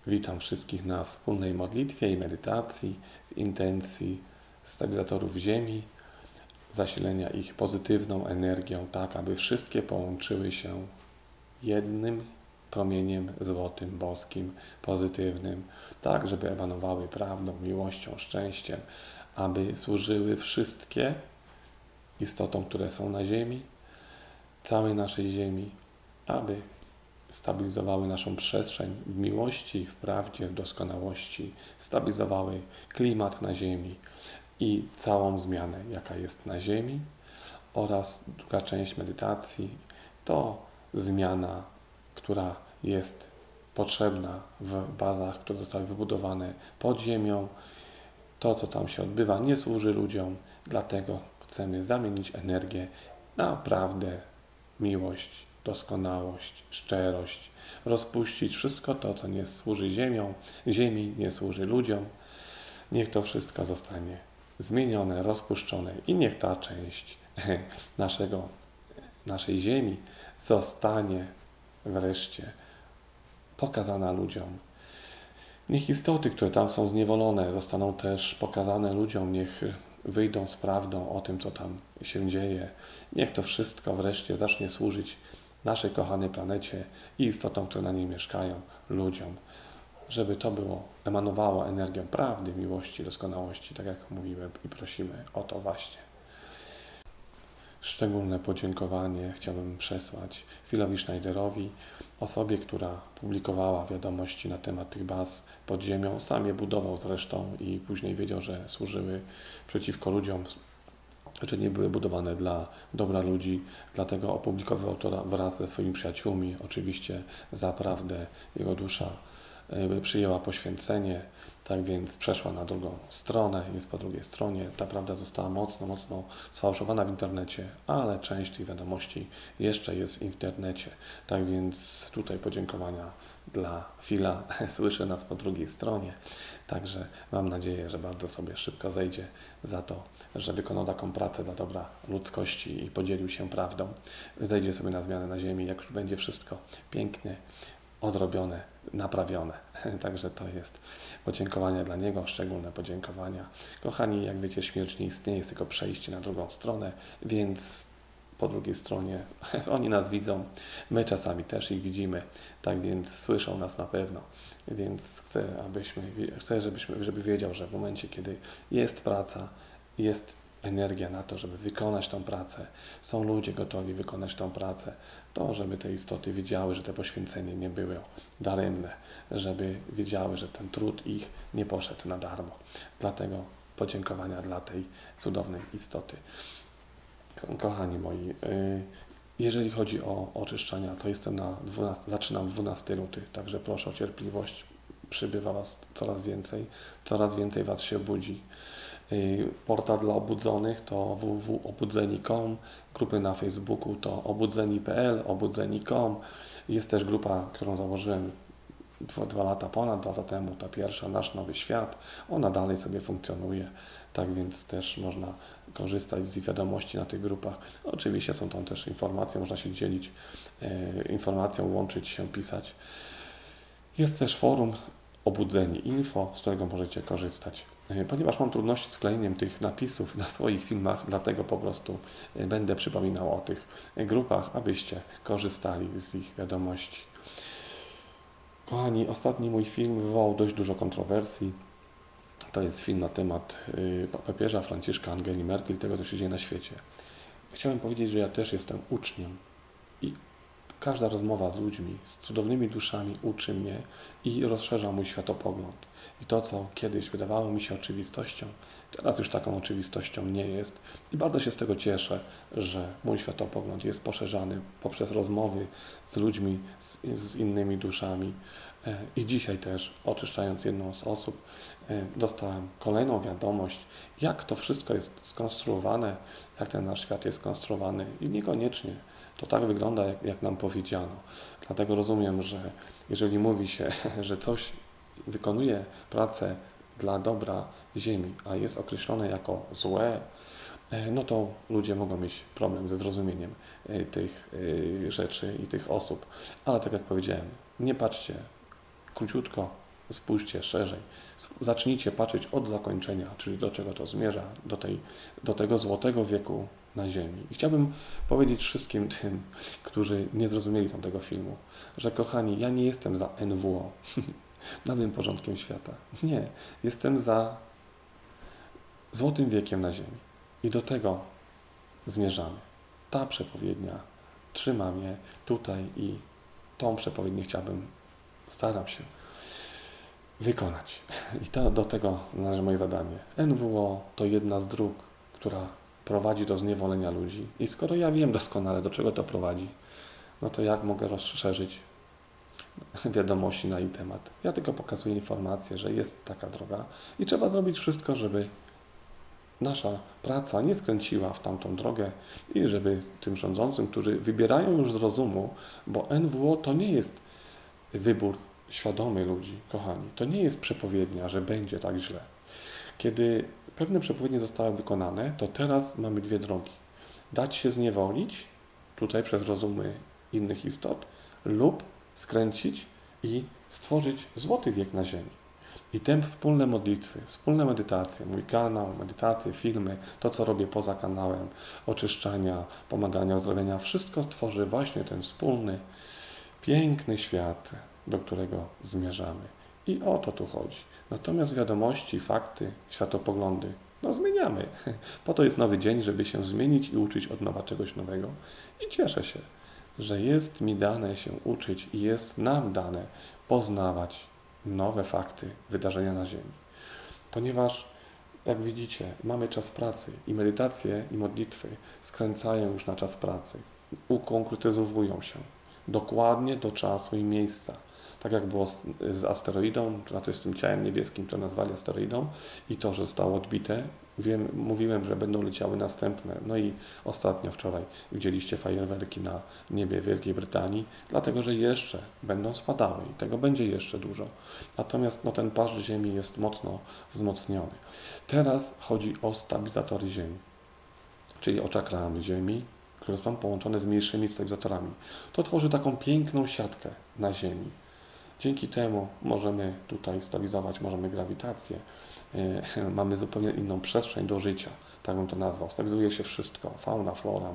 Witam wszystkich na wspólnej modlitwie i medytacji w intencji stabilizatorów Ziemi, zasilenia ich pozytywną energią, tak aby wszystkie połączyły się jednym promieniem złotym, boskim, pozytywnym, tak żeby emanowały prawdą, miłością, szczęściem, aby służyły wszystkie istotom, które są na Ziemi, całej naszej Ziemi, aby stabilizowały naszą przestrzeń w miłości, w prawdzie, w doskonałości, stabilizowały klimat na Ziemi i całą zmianę, jaka jest na Ziemi. Oraz druga część medytacji to zmiana, która jest potrzebna w bazach, które zostały wybudowane pod ziemią. To, co tam się odbywa, nie służy ludziom, dlatego chcemy zamienić energię na prawdę, miłość, doskonałość, szczerość, rozpuścić wszystko to, co nie służy ziemi, nie służy ludziom. Niech to wszystko zostanie zmienione, rozpuszczone i niech ta część naszej ziemi zostanie wreszcie pokazana ludziom. Niech istoty, które tam są zniewolone, zostaną też pokazane ludziom, niech wyjdą z prawdą o tym, co tam się dzieje. Niech to wszystko wreszcie zacznie służyć naszej kochanej planecie i istotom, które na niej mieszkają, ludziom. Żeby to emanowało energią prawdy, miłości, doskonałości, tak jak mówimy i prosimy o to właśnie. Szczególne podziękowanie chciałbym przesłać Philowi Schneiderowi, osobie, która publikowała wiadomości na temat tych baz pod ziemią. Sam je budował zresztą i później wiedział, że służyły przeciwko ludziom, że nie były budowane dla dobra ludzi, dlatego opublikował to wraz ze swoimi przyjaciółmi. Oczywiście za prawdę jego dusza przyjęła poświęcenie, tak więc przeszła na drugą stronę, jest po drugiej stronie. Ta prawda została mocno sfałszowana w internecie, ale część tych wiadomości jeszcze jest w internecie. Tak więc tutaj podziękowania dla Phila, słyszy nas po drugiej stronie. Także mam nadzieję, że bardzo sobie szybko zejdzie za to, że wykonał taką pracę dla dobra ludzkości i podzielił się prawdą. Zejdzie sobie na zmianę na ziemi, jak już będzie wszystko pięknie odrobione, naprawione. Także to jest podziękowanie dla niego, szczególne podziękowania. Kochani, jak wiecie, śmierć nie istnieje, jest tylko przejście na drugą stronę, więc po drugiej stronie oni nas widzą, my czasami też ich widzimy, tak więc słyszą nas na pewno. Więc chcę, żeby wiedział, że w momencie, kiedy jest praca, jest energia na to, żeby wykonać tą pracę, są ludzie gotowi wykonać tą pracę, to żeby te istoty wiedziały, że te poświęcenie nie było daremne, żeby wiedziały, że ten trud ich nie poszedł na darmo. Dlatego podziękowania dla tej cudownej istoty. Kochani moi, jeżeli chodzi o oczyszczenia, to zaczynam 12 luty, także proszę o cierpliwość, przybywa Was coraz więcej Was się budzi. Portal dla obudzonych to www.obudzeni.com, grupy na Facebooku to obudzeni.pl, obudzeni.com. Jest też grupa, którą założyłem ponad 2 lata temu, ta pierwsza, Nasz Nowy Świat. Ona dalej sobie funkcjonuje, tak więc też można korzystać z wiadomości na tych grupach. Oczywiście są tam też informacje, można się dzielić informacją, łączyć się, pisać. Jest też forum Obudzeni Info, z którego możecie korzystać. Ponieważ mam trudności z wklejeniem tych napisów na swoich filmach, dlatego po prostu będę przypominał o tych grupach, abyście korzystali z ich wiadomości. Kochani, ostatni mój film wywołał dość dużo kontrowersji. To jest film na temat papieża Franciszka, Angeli Merkel i tego, co się dzieje na świecie. Chciałem powiedzieć, że ja też jestem uczniem i każda rozmowa z ludźmi, z cudownymi duszami uczy mnie i rozszerza mój światopogląd. I to, co kiedyś wydawało mi się oczywistością, teraz już taką oczywistością nie jest. I bardzo się z tego cieszę, że mój światopogląd jest poszerzany poprzez rozmowy z ludźmi, z innymi duszami. I dzisiaj też, oczyszczając jedną z osób, dostałem kolejną wiadomość, jak to wszystko jest skonstruowane, jak ten nasz świat jest skonstruowany i niekoniecznie to tak wygląda, jak nam powiedziano. Dlatego rozumiem, że jeżeli mówi się, że coś wykonuje pracę dla dobra Ziemi, a jest określone jako złe, no to ludzie mogą mieć problem ze zrozumieniem tych rzeczy i tych osób. Ale tak jak powiedziałem, nie patrzcie króciutko, spójrzcie szerzej. Zacznijcie patrzeć od zakończenia, czyli do czego to zmierza, do tego złotego wieku na Ziemi. I chciałbym powiedzieć wszystkim tym, którzy nie zrozumieli tamtego filmu, że kochani, ja nie jestem za NWO, nowym porządkiem świata. Nie, jestem za złotym wiekiem na Ziemi. I do tego zmierzamy. Ta przepowiednia trzyma mnie tutaj i tą przepowiednię staram się wykonać. I do tego należy moje zadanie. NWO to jedna z dróg, która prowadzi do zniewolenia ludzi. I skoro ja wiem doskonale, do czego to prowadzi, no to jak mogę rozszerzyć wiadomości na jej temat? Ja tylko pokazuję informację, że jest taka droga i trzeba zrobić wszystko, żeby nasza praca nie skręciła w tamtą drogę i żeby tym rządzącym, którzy wybierają już z rozumu, bo NWO to nie jest wybór świadomy ludzi, kochani. To nie jest przepowiednia, że będzie tak źle. Kiedy pewne przepowiednie zostały wykonane, to teraz mamy dwie drogi. Dać się zniewolić, tutaj przez rozumy innych istot, lub skręcić i stworzyć złoty wiek na ziemi. I te wspólne modlitwy, wspólne medytacje, mój kanał, medytacje, filmy, to co robię poza kanałem, oczyszczania, pomagania, uzdrowienia, wszystko tworzy właśnie ten wspólny, piękny świat, do którego zmierzamy. I o to tu chodzi. Natomiast wiadomości, fakty, światopoglądy, no zmieniamy. Po to jest nowy dzień, żeby się zmienić i uczyć od nowa czegoś nowego. I cieszę się, że jest mi dane się uczyć i jest nam dane poznawać nowe fakty, wydarzenia na Ziemi. Ponieważ, jak widzicie, mamy czas pracy i medytacje i modlitwy skręcają już na czas pracy, ukonkretyzowują się dokładnie do czasu i miejsca. Tak jak było z asteroidą, z tym ciałem niebieskim, to nazwali asteroidą i to, że zostało odbite. Mówiłem, że będą leciały następne. No i ostatnio wczoraj widzieliście fajerwerki na niebie Wielkiej Brytanii, dlatego że jeszcze będą spadały i tego będzie jeszcze dużo. Natomiast ten płaszcz Ziemi jest mocno wzmocniony. Teraz chodzi o stabilizatory Ziemi, czyli o czakramy Ziemi, które są połączone z mniejszymi stabilizatorami. To tworzy taką piękną siatkę na Ziemi. Dzięki temu możemy tutaj stabilizować, możemy grawitację, mamy zupełnie inną przestrzeń do życia, tak bym to nazwał. Stabilizuje się wszystko, fauna, flora,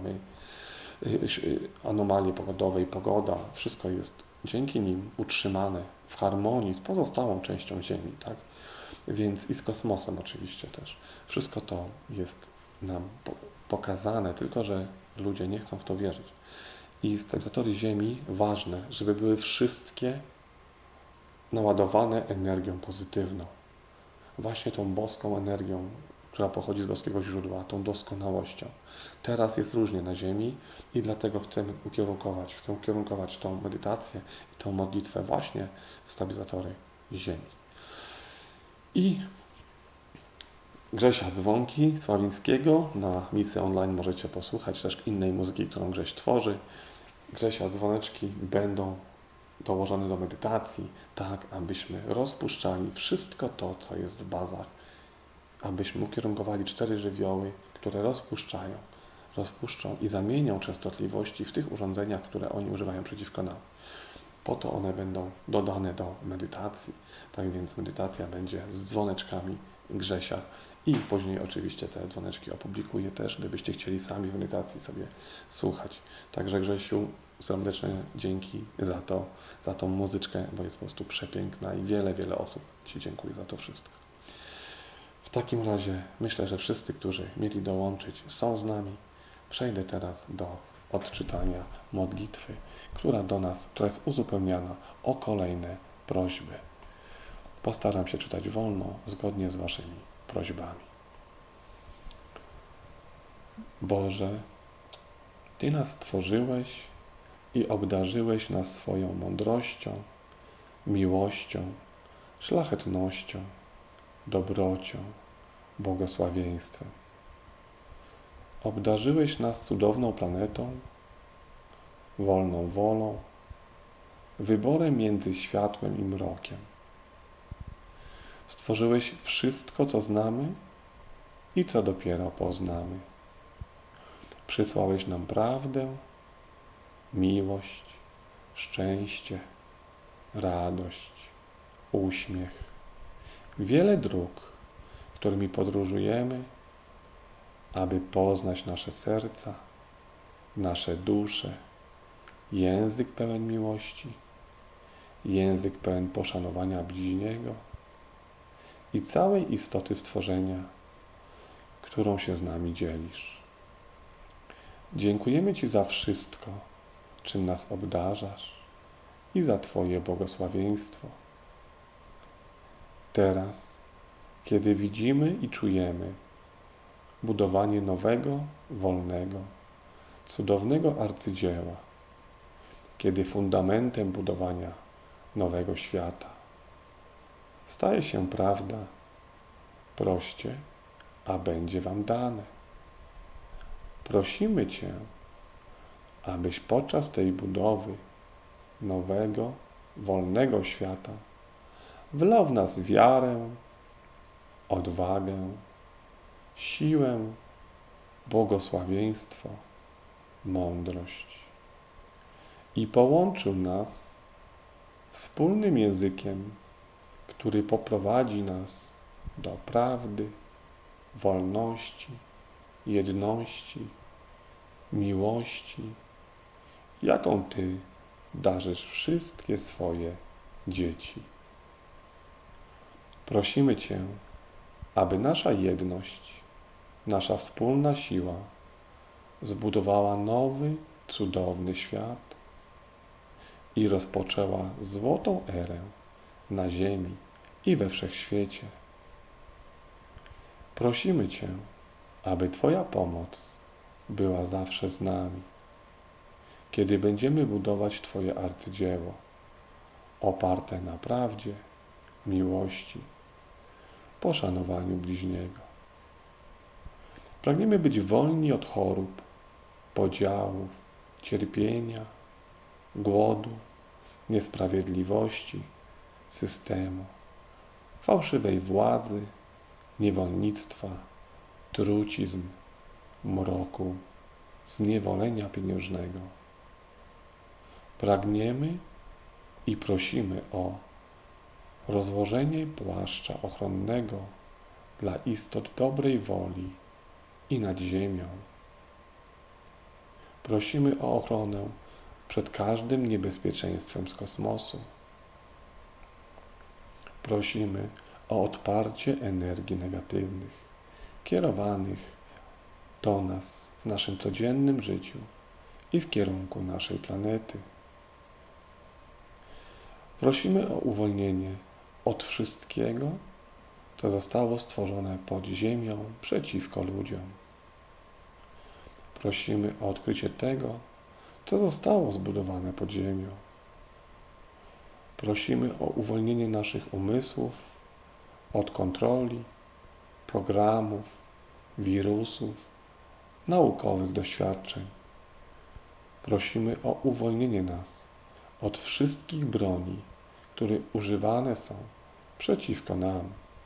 anomalie pogodowe i pogoda, wszystko jest dzięki nim utrzymane w harmonii z pozostałą częścią Ziemi, tak? Więc i z kosmosem oczywiście też. Wszystko to jest nam pokazane, tylko że ludzie nie chcą w to wierzyć. I stabilizatory Ziemi ważne, żeby były wszystkie naładowane energią pozytywną. Właśnie tą boską energią, która pochodzi z boskiego źródła, tą doskonałością. Teraz jest różnie na Ziemi i dlatego chcę ukierunkować tą medytację i tą modlitwę właśnie w stabilizatory Ziemi. I Grzesia Dzwonki Sławińskiego na Misy Online możecie posłuchać też innej muzyki, którą Grześ tworzy. Grzesia dzwoneczki będą dołożone do medytacji, tak abyśmy rozpuszczali wszystko to, co jest w bazach, abyśmy ukierunkowali 4 żywioły, które rozpuszczą i zamienią częstotliwości w tych urządzeniach, które oni używają przeciwko nam. Po to one będą dodane do medytacji. Tak więc medytacja będzie z dzwoneczkami Grzesia i później oczywiście te dzwoneczki opublikuję też, gdybyście chcieli sami w medytacji sobie słuchać. Także Grzesiu, serdeczne dzięki za tą muzyczkę, bo jest po prostu przepiękna i wiele osób Ci dziękuję za to wszystko. W takim razie myślę, że wszyscy, którzy mieli dołączyć, są z nami. Przejdę teraz do odczytania modlitwy, która jest uzupełniana o kolejne prośby. Postaram się czytać wolno, zgodnie z Waszymi prośbami. Boże, Ty nas stworzyłeś i obdarzyłeś nas swoją mądrością, miłością, szlachetnością, dobrocią, błogosławieństwem. Obdarzyłeś nas cudowną planetą, wolną wolą, wyborem między światłem i mrokiem. Stworzyłeś wszystko, co znamy i co dopiero poznamy. Przysłałeś nam prawdę, miłość, szczęście, radość, uśmiech. Wiele dróg, którymi podróżujemy, aby poznać nasze serca, nasze dusze, język pełen miłości, język pełen poszanowania bliźniego i całej istoty stworzenia, którą się z nami dzielisz. Dziękujemy Ci za wszystko, czym nas obdarzasz i za Twoje błogosławieństwo. Teraz, kiedy widzimy i czujemy budowanie nowego, wolnego, cudownego arcydzieła, kiedy fundamentem budowania nowego świata staje się prawda, proście, a będzie Wam dane. Prosimy Cię, abyś podczas tej budowy nowego, wolnego świata wlał w nas wiarę, odwagę, siłę, błogosławieństwo, mądrość i połączył nas wspólnym językiem, który poprowadzi nas do prawdy, wolności, jedności, miłości, jaką Ty darzysz wszystkie swoje dzieci. Prosimy Cię, aby nasza jedność, nasza wspólna siła zbudowała nowy, cudowny świat i rozpoczęła złotą erę na ziemi i we wszechświecie. Prosimy Cię, aby Twoja pomoc była zawsze z nami, kiedy będziemy budować Twoje arcydzieło, oparte na prawdzie, miłości, poszanowaniu bliźniego. Pragniemy być wolni od chorób, podziałów, cierpienia, głodu, niesprawiedliwości, systemu, fałszywej władzy, niewolnictwa, trucizn, mroku, zniewolenia pieniężnego. Pragniemy i prosimy o rozłożenie płaszcza ochronnego dla istot dobrej woli i nad ziemią. Prosimy o ochronę przed każdym niebezpieczeństwem z kosmosu. Prosimy o odparcie energii negatywnych, kierowanych do nas w naszym codziennym życiu i w kierunku naszej planety. Prosimy o uwolnienie od wszystkiego, co zostało stworzone pod ziemią przeciwko ludziom. Prosimy o odkrycie tego, co zostało zbudowane pod ziemią. Prosimy o uwolnienie naszych umysłów od kontroli, programów, wirusów, naukowych doświadczeń. Prosimy o uwolnienie nas od wszystkich broni, które używane są przeciwko nam.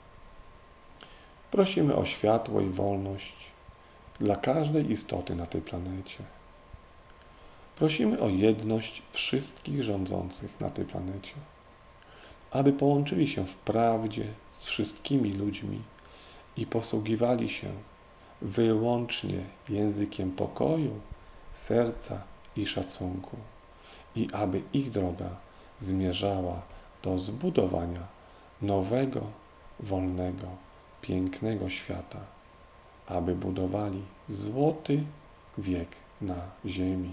Prosimy o światło i wolność dla każdej istoty na tej planecie. Prosimy o jedność wszystkich rządzących na tej planecie, aby połączyli się w prawdzie z wszystkimi ludźmi i posługiwali się wyłącznie językiem pokoju, serca i szacunku i aby ich droga zmierzała do zbudowania nowego, wolnego, pięknego świata, aby budowali złoty wiek na ziemi.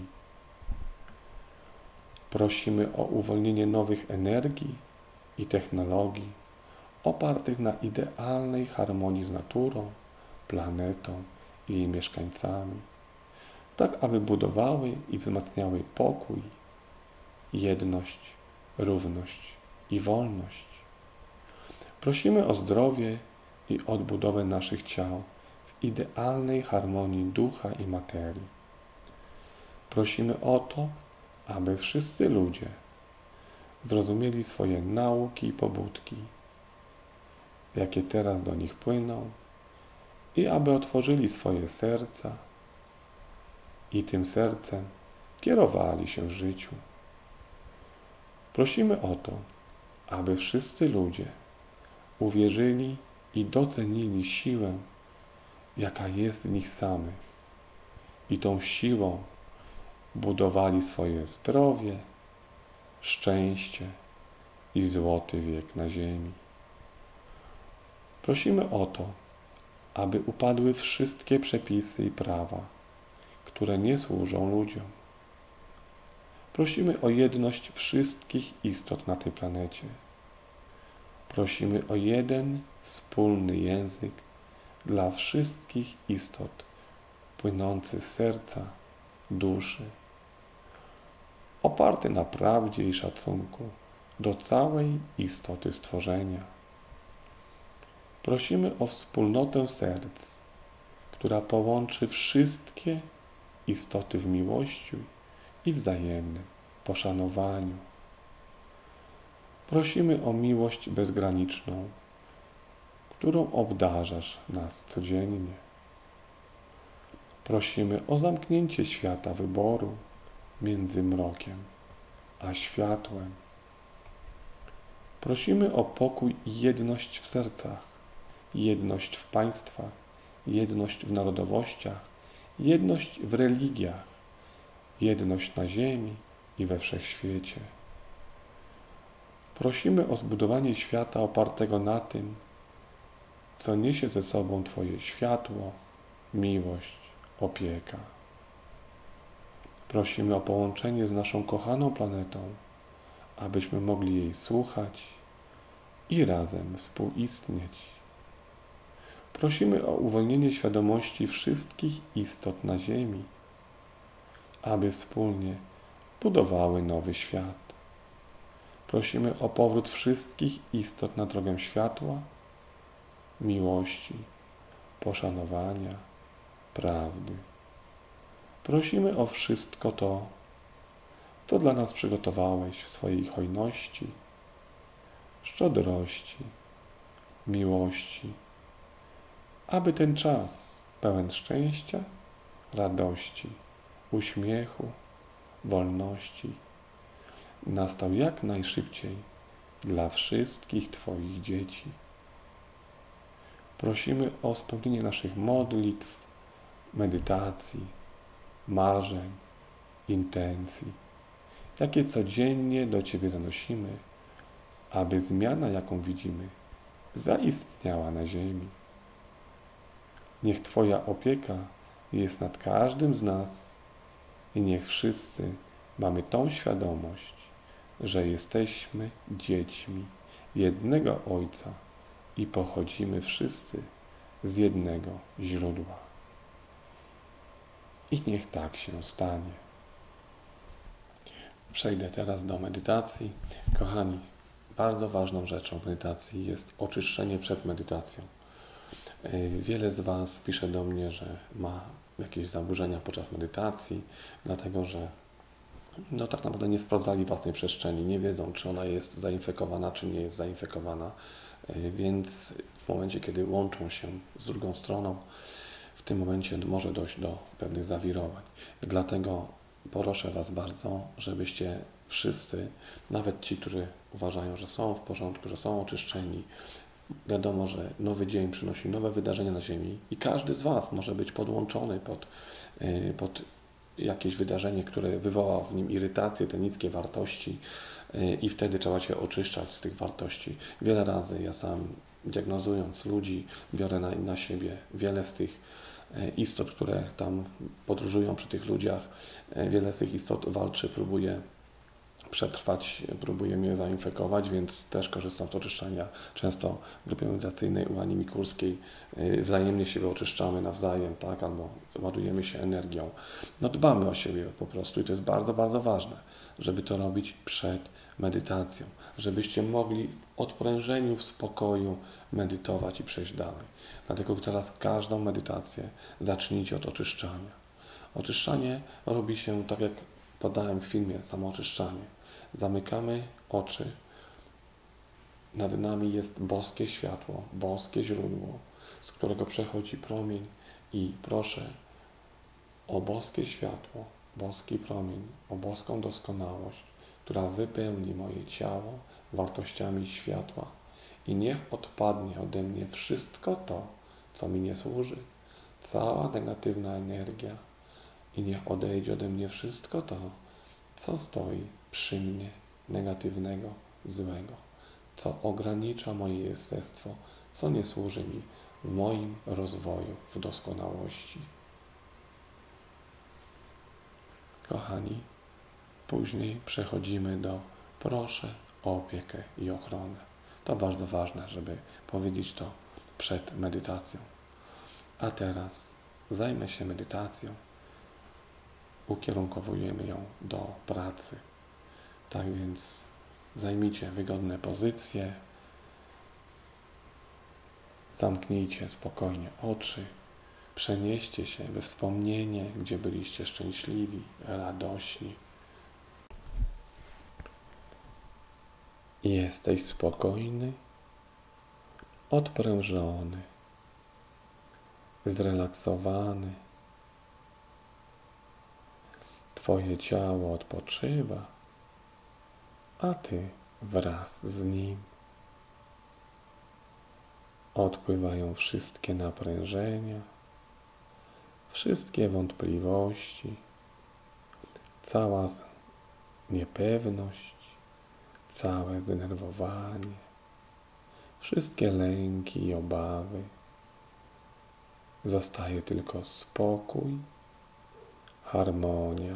Prosimy o uwolnienie nowych energii i technologii opartych na idealnej harmonii z naturą, planetą i jej mieszkańcami, tak aby budowały i wzmacniały pokój, jedność, równość i wolność. Prosimy o zdrowie i odbudowę naszych ciał w idealnej harmonii ducha i materii. Prosimy o to, aby wszyscy ludzie zrozumieli swoje nauki i pobudki, jakie teraz do nich płyną, i aby otworzyli swoje serca i tym sercem kierowali się w życiu. Prosimy o to, aby wszyscy ludzie uwierzyli i docenili siłę, jaka jest w nich samych, i tą siłą budowali swoje zdrowie, szczęście i złoty wiek na ziemi. Prosimy o to, aby upadły wszystkie przepisy i prawa, które nie służą ludziom. Prosimy o jedność wszystkich istot na tej planecie. Prosimy o jeden wspólny język dla wszystkich istot, płynący z serca, duszy, oparty na prawdzie i szacunku do całej istoty stworzenia. Prosimy o wspólnotę serc, która połączy wszystkie istoty w miłości i wzajemnym poszanowaniu. Prosimy o miłość bezgraniczną, którą obdarzasz nas codziennie. Prosimy o zamknięcie świata wyboru między mrokiem a światłem. Prosimy o pokój i jedność w sercach, jedność w państwach, jedność w narodowościach, jedność w religiach, jedność na ziemi i we wszechświecie. Prosimy o zbudowanie świata opartego na tym, co niesie ze sobą Twoje światło, miłość, opieka. Prosimy o połączenie z naszą kochaną planetą, abyśmy mogli jej słuchać i razem współistnieć. Prosimy o uwolnienie świadomości wszystkich istot na Ziemi, aby wspólnie budowały nowy świat. Prosimy o powrót wszystkich istot na drogę światła, miłości, poszanowania, prawdy. Prosimy o wszystko to, co dla nas przygotowałeś w swojej hojności, szczodrości, miłości, aby ten czas pełen szczęścia, radości, uśmiechu, wolności nastał jak najszybciej dla wszystkich Twoich dzieci. Prosimy o spełnienie naszych modlitw, medytacji, marzeń, intencji, jakie codziennie do Ciebie zanosimy, aby zmiana, jaką widzimy, zaistniała na ziemi. Niech Twoja opieka jest nad każdym z nas i niech wszyscy mamy tą świadomość, że jesteśmy dziećmi jednego Ojca i pochodzimy wszyscy z jednego źródła. I niech tak się stanie. Przejdę teraz do medytacji. Kochani, bardzo ważną rzeczą w medytacji jest oczyszczenie przed medytacją. Wiele z Was pisze do mnie, że ma jakieś zaburzenia podczas medytacji, dlatego że tak naprawdę nie sprawdzali własnej przestrzeni, nie wiedzą, czy ona jest zainfekowana, czy nie jest zainfekowana, więc w momencie, kiedy łączą się z drugą stroną, w tym momencie może dojść do pewnych zawirowań. Dlatego proszę Was bardzo, żebyście wszyscy, nawet ci, którzy uważają, że są w porządku, że są oczyszczeni, wiadomo, że nowy dzień przynosi nowe wydarzenia na Ziemi i każdy z Was może być podłączony pod jakieś wydarzenie, które wywoła w nim irytację, te niskie wartości i wtedy trzeba się oczyszczać z tych wartości. Wiele razy ja sam, diagnozując ludzi, biorę na siebie wiele z tych istot, które tam podróżują przy tych ludziach. Wiele z tych istot walczy, próbuje przetrwać, próbuje mnie zainfekować, więc też korzystam z oczyszczania. Często w grupie medytacyjnej u Ani Mikulskiej wzajemnie siebie oczyszczamy nawzajem, tak, albo ładujemy się energią. Dbamy o siebie po prostu i to jest bardzo, bardzo ważne, żeby to robić przed medytacją, żebyście mogli w odprężeniu, w spokoju medytować i przejść dalej. Dlatego teraz każdą medytację zacznijcie od oczyszczania. Oczyszczanie robi się tak, jak podałem w filmie, samooczyszczanie. Zamykamy oczy. Nad nami jest boskie światło, boskie źródło, z którego przechodzi promień i proszę o boskie światło, boski promień, o boską doskonałość, która wypełni moje ciało, wartościami światła i niech odpadnie ode mnie wszystko to, co mi nie służy, cała negatywna energia i niech odejdzie ode mnie wszystko to, co stoi przy mnie negatywnego, złego, co ogranicza moje jestestwo, co nie służy mi w moim rozwoju, w doskonałości. Kochani, później przechodzimy do proszę o opiekę i ochronę. To bardzo ważne, żeby powiedzieć to przed medytacją. A teraz zajmę się medytacją. Ukierunkowujemy ją do pracy. Tak więc zajmijcie wygodne pozycje. Zamknijcie spokojnie oczy. Przenieście się we wspomnienie, gdzie byliście szczęśliwi, radośni. Jesteś spokojny, odprężony, zrelaksowany. Twoje ciało odpoczywa, a Ty wraz z nim. Odpływają wszystkie naprężenia, wszystkie wątpliwości, cała niepewność, całe zdenerwowanie, wszystkie lęki i obawy. Zostaje tylko spokój, harmonia.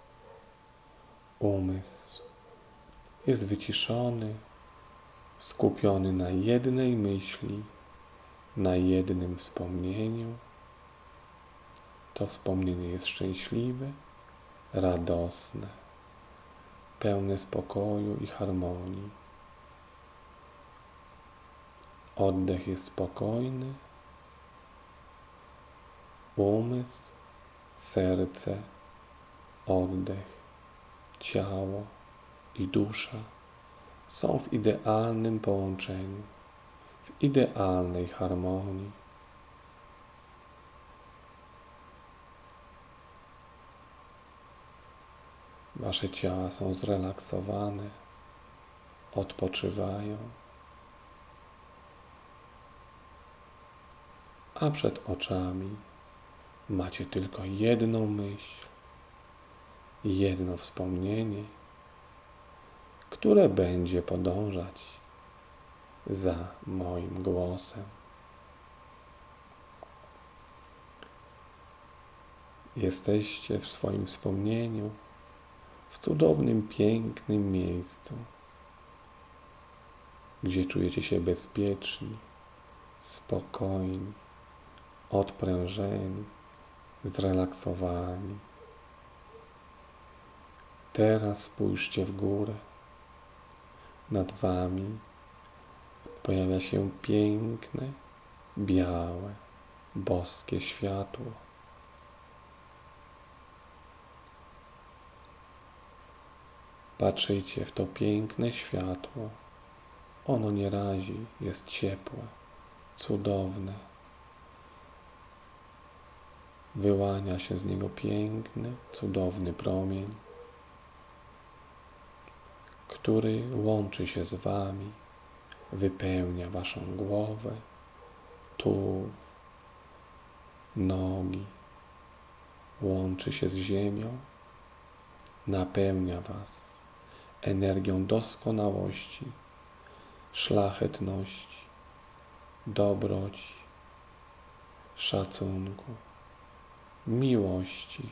Umysł jest wyciszony, skupiony na jednej myśli, na jednym wspomnieniu. To wspomnienie jest szczęśliwe, radosne, pełne spokoju i harmonii. Oddech jest spokojny, umysł, serce, oddech, ciało i dusza są w idealnym połączeniu, w idealnej harmonii. Wasze ciała są zrelaksowane, odpoczywają, a przed oczami macie tylko jedną myśl, jedno wspomnienie, które będzie podążać za moim głosem. Jesteście w swoim wspomnieniu w cudownym, pięknym miejscu, gdzie czujecie się bezpieczni, spokojni, odprężeni, zrelaksowani. Teraz spójrzcie w górę. Nad wami pojawia się piękne, białe, boskie światło. Patrzyjcie w to piękne światło. Ono nie razi, jest ciepłe, cudowne. Wyłania się z niego piękny, cudowny promień, który łączy się z wami, wypełnia waszą głowę, tułów, nogi, łączy się z ziemią, napełnia was energią doskonałości, szlachetności, dobroci, szacunku, miłości.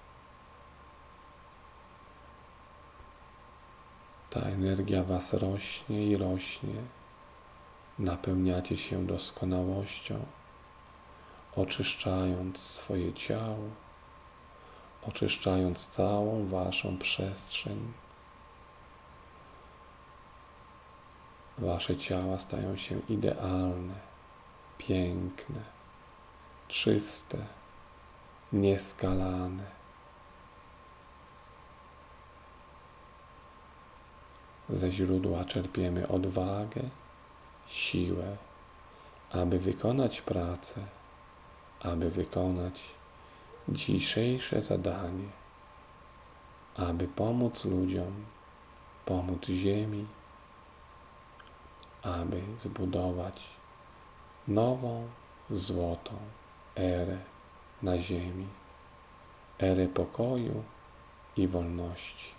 Ta energia was rośnie i rośnie. Napełniacie się doskonałością, oczyszczając swoje ciało, oczyszczając całą waszą przestrzeń. Wasze ciała stają się idealne, piękne, czyste, nieskalane. Ze źródła czerpiemy odwagę, siłę, aby wykonać pracę, aby wykonać dzisiejsze zadanie, aby pomóc ludziom, pomóc Ziemi, aby zbudować nową, złotą erę na ziemi, erę pokoju i wolności.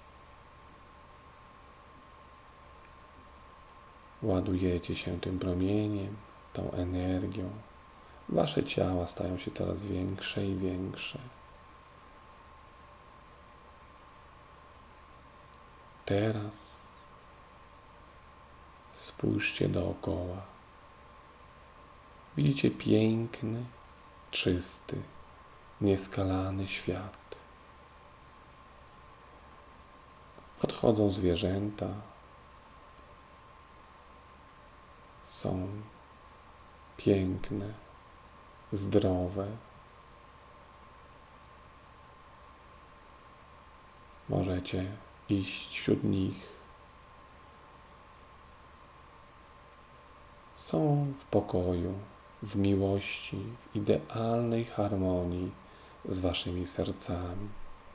Ładujecie się tym promieniem, tą energią. Wasze ciała stają się coraz większe i większe. Teraz spójrzcie dookoła. Widzicie piękny, czysty, nieskalany świat. Podchodzą zwierzęta. Są piękne, zdrowe. Możecie iść wśród nich. Są w pokoju, w miłości, w idealnej harmonii z waszymi sercami.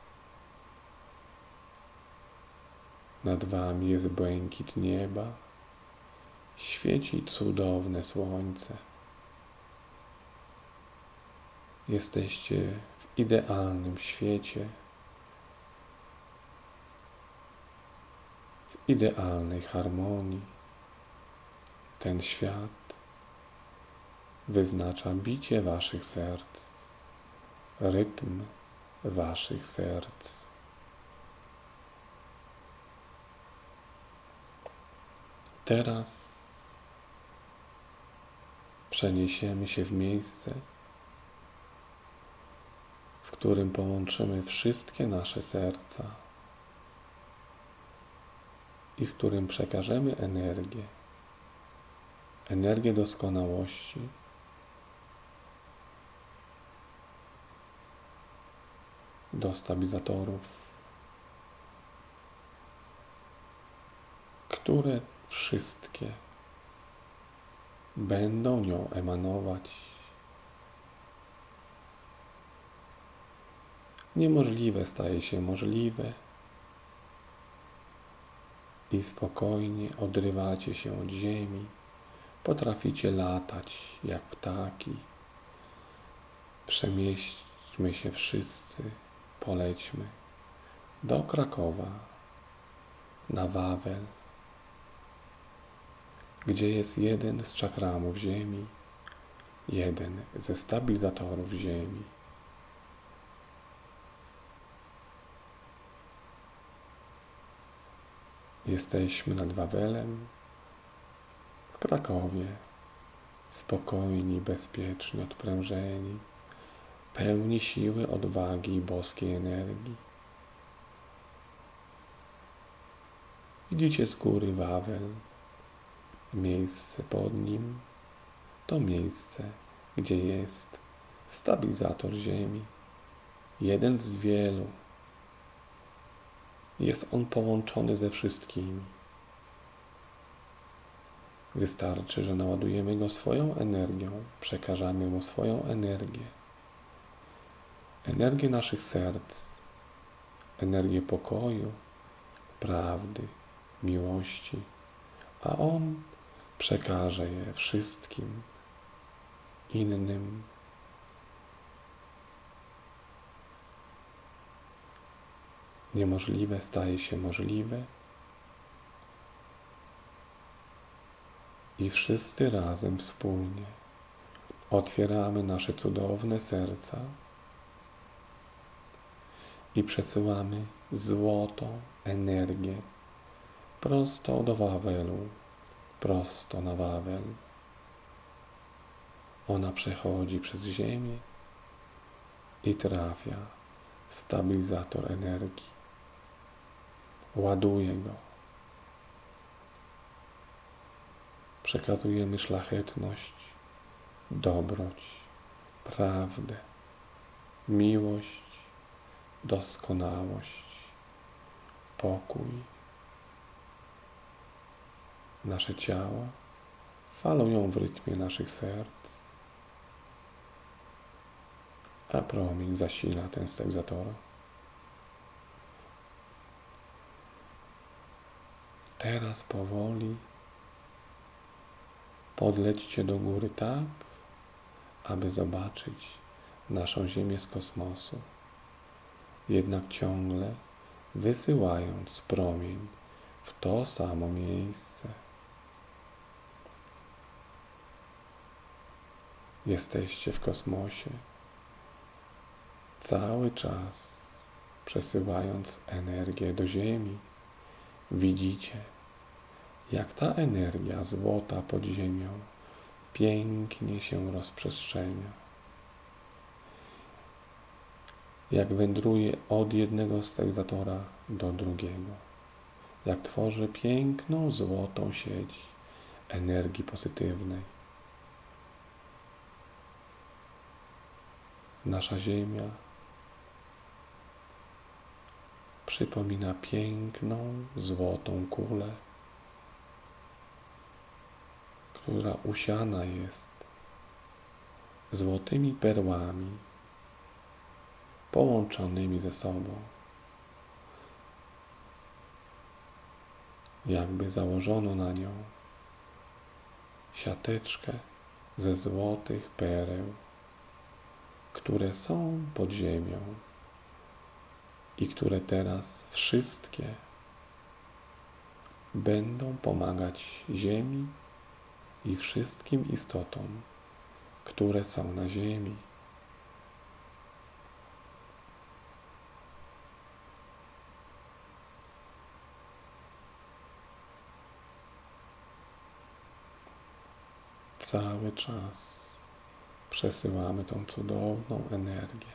Nad wami jest błękit nieba. Świeci cudowne słońce. Jesteście w idealnym świecie, w idealnej harmonii. Ten świat wyznacza bicie waszych serc, rytm waszych serc. Teraz przeniesiemy się w miejsce, w którym połączymy wszystkie nasze serca i w którym przekażemy energię doskonałości, do stabilizatorów, które wszystkie będą nią emanować. Niemożliwe staje się możliwe i spokojnie odrywacie się od ziemi. Potraficie latać jak ptaki. Przemieśćmy się wszyscy, polećmy do Krakowa, na Wawel, gdzie jest jeden z czakramów ziemi, jeden ze stabilizatorów ziemi. Jesteśmy nad Wawelem, w Krakowie, spokojni, bezpieczni, odprężeni, pełni siły, odwagi i boskiej energii. Widzicie z góry Wawel, miejsce pod nim, to miejsce, gdzie jest stabilizator ziemi, jeden z wielu. Jest on połączony ze wszystkimi. Wystarczy, że naładujemy go swoją energią, przekażemy mu swoją energię. Energię naszych serc, energię pokoju, prawdy, miłości, a on przekaże je wszystkim innym. Niemożliwe staje się możliwe i wszyscy razem, wspólnie otwieramy nasze cudowne serca i przesyłamy złotą energię prosto do Wawelu, prosto na Wawel. Ona przechodzi przez ziemię i trafia w stabilizator energii. Ładuje go. Przekazujemy szlachetność, dobroć, prawdę, miłość, doskonałość, pokój. Nasze ciała falują w rytmie naszych serc, a promień zasila ten stabilizator. Teraz powoli Podlećcie do góry tak, aby zobaczyć naszą Ziemię z kosmosu, jednak ciągle wysyłając promień w to samo miejsce. Jesteście w kosmosie, cały czas przesyłając energię do Ziemi. Widzicie, jak ta energia złota pod ziemią pięknie się rozprzestrzenia. Jak wędruje od jednego stabilizatora do drugiego. Jak tworzy piękną, złotą sieć energii pozytywnej. Nasza Ziemia przypomina piękną, złotą kulę, która usiana jest złotymi perłami połączonymi ze sobą. Jakby założono na nią siateczkę ze złotych pereł, które są pod ziemią i które teraz wszystkie będą pomagać Ziemi i wszystkim istotom, które są na Ziemi. Cały czas przesyłamy tą cudowną energię.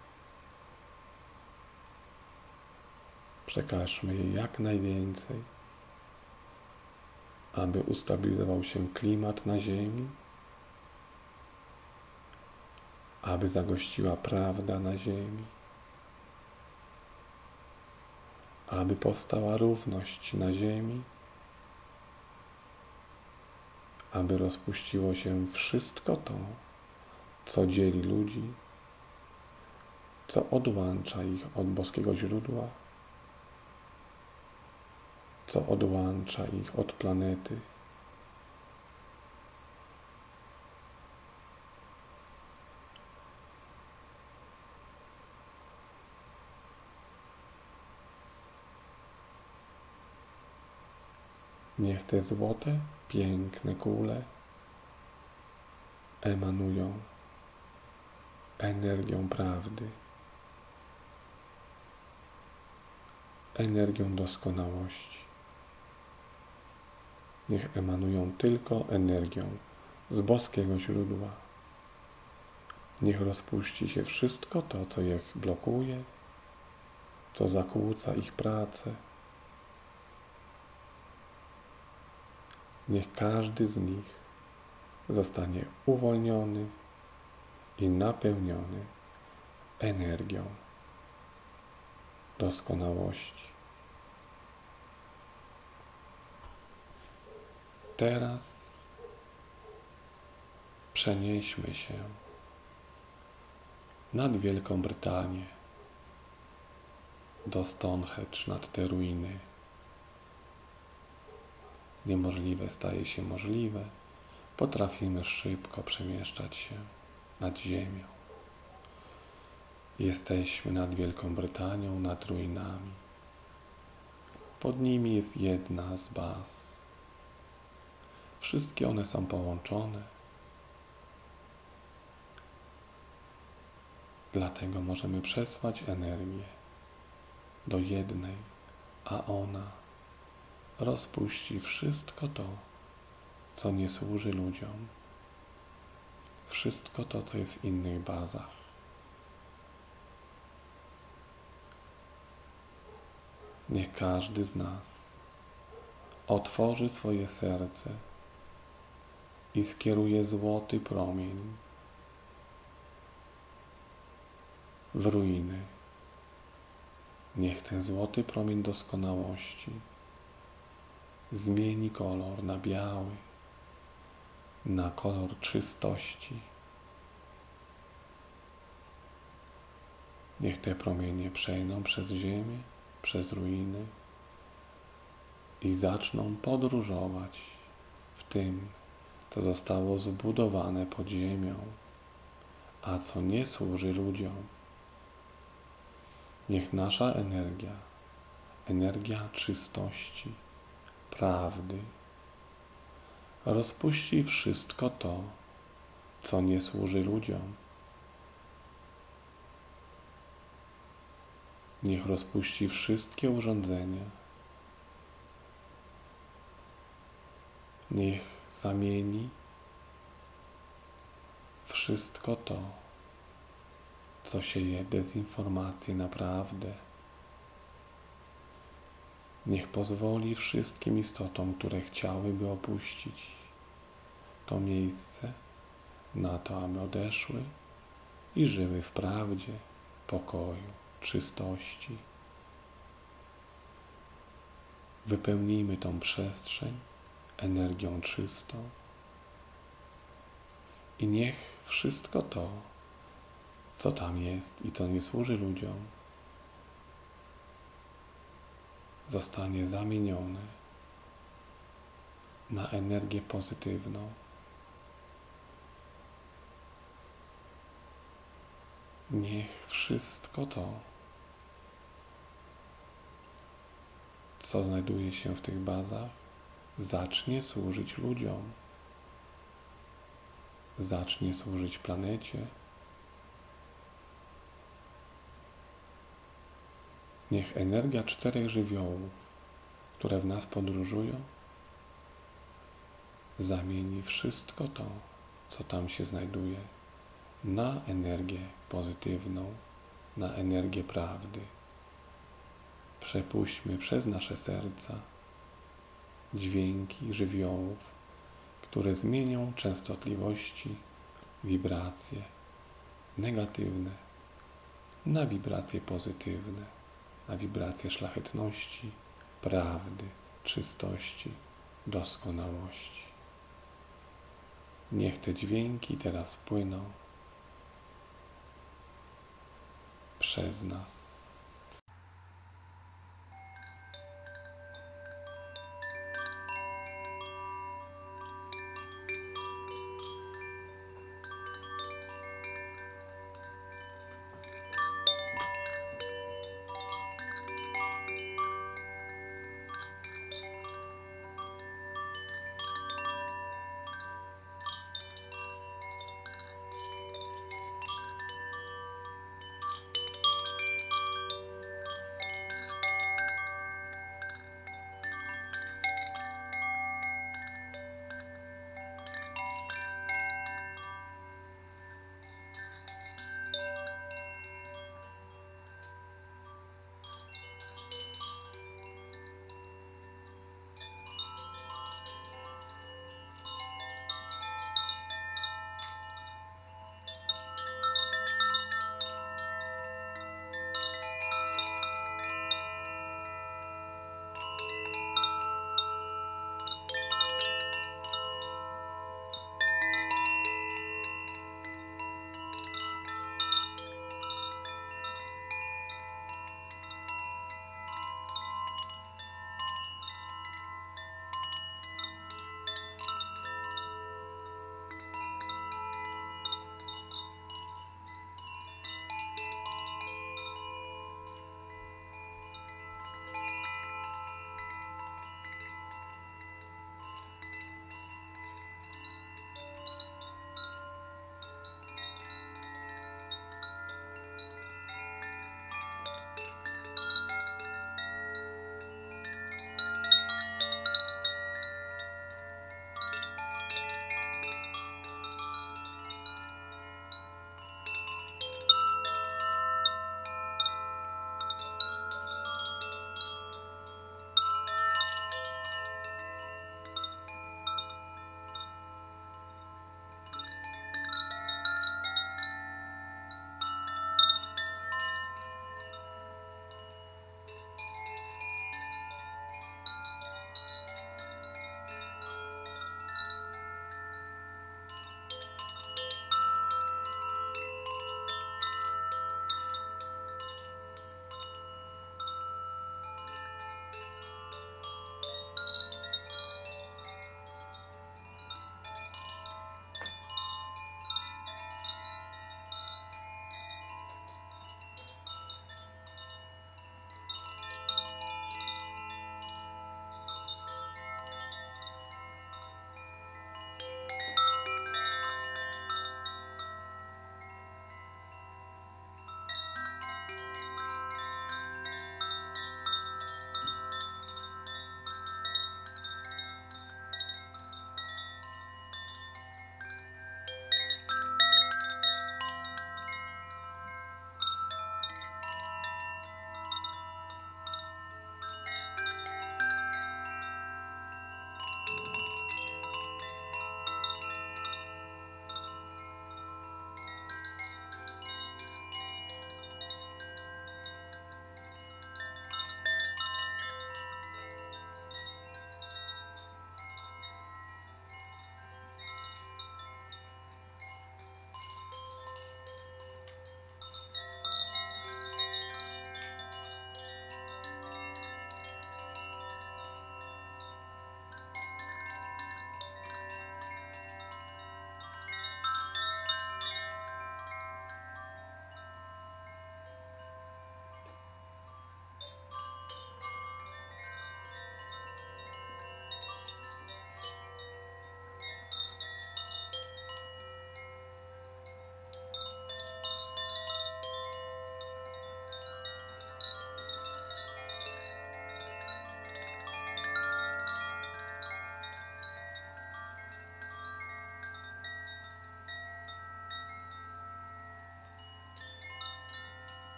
Przekażmy jej jak najwięcej, aby ustabilizował się klimat na Ziemi, aby zagościła prawda na Ziemi, aby powstała równość na Ziemi, aby rozpuściło się wszystko to, co dzieli ludzi, co odłącza ich od boskiego źródła, co odłącza ich od planety. Niech te złote, piękne kule emanują energią prawdy, energią doskonałości. Niech emanują tylko energią z boskiego źródła. Niech rozpuści się wszystko to, co ich blokuje, co zakłóca ich pracę. Niech każdy z nich zostanie uwolniony i napełniony energią doskonałości. Teraz przenieśmy się nad Wielką Brytanię, do Stonehenge, nad te ruiny. Niemożliwe staje się możliwe. Potrafimy szybko przemieszczać się nad ziemią. Jesteśmy nad Wielką Brytanią, nad ruinami. Pod nimi jest jedna z baz. Wszystkie one są połączone. Dlatego możemy przesłać energię do jednej, a ona rozpuści wszystko to, co nie służy ludziom. Wszystko to, co jest w innych bazach. Niech każdy z nas otworzy swoje serce i skieruje złoty promień w ruiny. Niech ten złoty promień doskonałości zmieni kolor na biały, na kolor czystości. Niech te promienie przejdą przez ziemię, przez ruiny i zaczną podróżować w tym to zostało zbudowane pod ziemią, a co nie służy ludziom. Niech nasza energia, energia czystości, prawdy, rozpuści wszystko to, co nie służy ludziom. Niech rozpuści wszystkie urządzenia. Niech zamieni wszystko to, co sieje dezinformację na prawdę. Niech pozwoli wszystkim istotom, które chciałyby opuścić to miejsce, na to, aby odeszły i żyły w prawdzie, pokoju, czystości. Wypełnijmy tą przestrzeń energią czystą i niech wszystko to, co tam jest i co nie służy ludziom, zostanie zamienione na energię pozytywną. Niech wszystko to, co znajduje się w tych bazach, zacznie służyć ludziom, zacznie służyć planecie. Niech energia 4 żywiołów, które w nas podróżują, zamieni wszystko to, co tam się znajduje, na energię pozytywną, na energię prawdy. Przepuśćmy przez nasze serca dźwięki żywiołów, które zmienią częstotliwości, wibracje negatywne na wibracje pozytywne, na wibracje szlachetności, prawdy, czystości, doskonałości. Niech te dźwięki teraz płyną przez nas.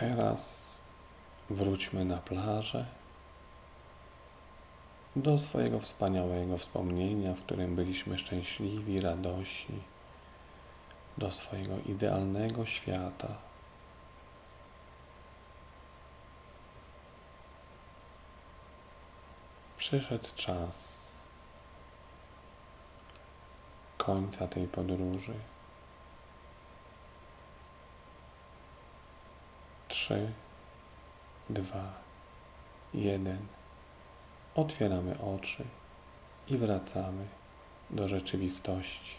Teraz wróćmy na plażę, do swojego wspaniałego wspomnienia, w którym byliśmy szczęśliwi, radośni, do swojego idealnego świata. Przyszedł czas końca tej podróży. 3, 2, 1. Otwieramy oczy i wracamy do rzeczywistości.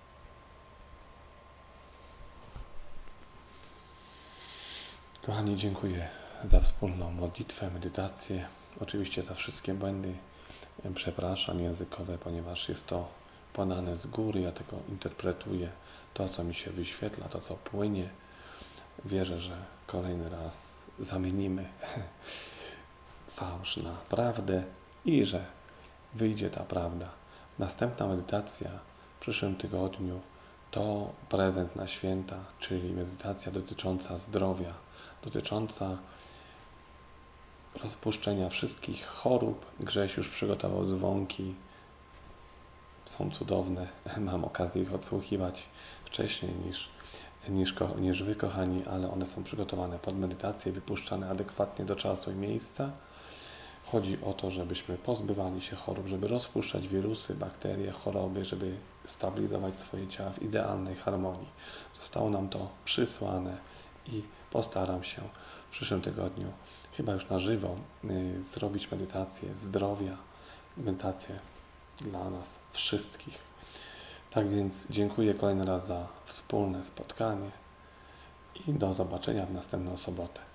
Kochani, dziękuję za wspólną modlitwę, medytację. Oczywiście za wszystkie błędy przepraszam językowe, ponieważ jest to podane z góry. Ja tego interpretuję, to co mi się wyświetla, to co płynie. Wierzę, że kolejny raz zamienimy fałsz na prawdę i że wyjdzie ta prawda. Następna medytacja w przyszłym tygodniu to prezent na święta, czyli medytacja dotycząca zdrowia, dotycząca rozpuszczenia wszystkich chorób. Grześ już przygotował dzwonki, są cudowne, mam okazję ich odsłuchiwać wcześniej niż Wy, kochani, ale one są przygotowane pod medytację, wypuszczane adekwatnie do czasu i miejsca. Chodzi o to, żebyśmy pozbywali się chorób, żeby rozpuszczać wirusy, bakterie, choroby, żeby stabilizować swoje ciała w idealnej harmonii. Zostało nam to przysłane i postaram się w przyszłym tygodniu, chyba już na żywo, zrobić medytację zdrowia, medytację dla nas wszystkich. Tak więc dziękuję kolejny raz za wspólne spotkanie i do zobaczenia w następną sobotę.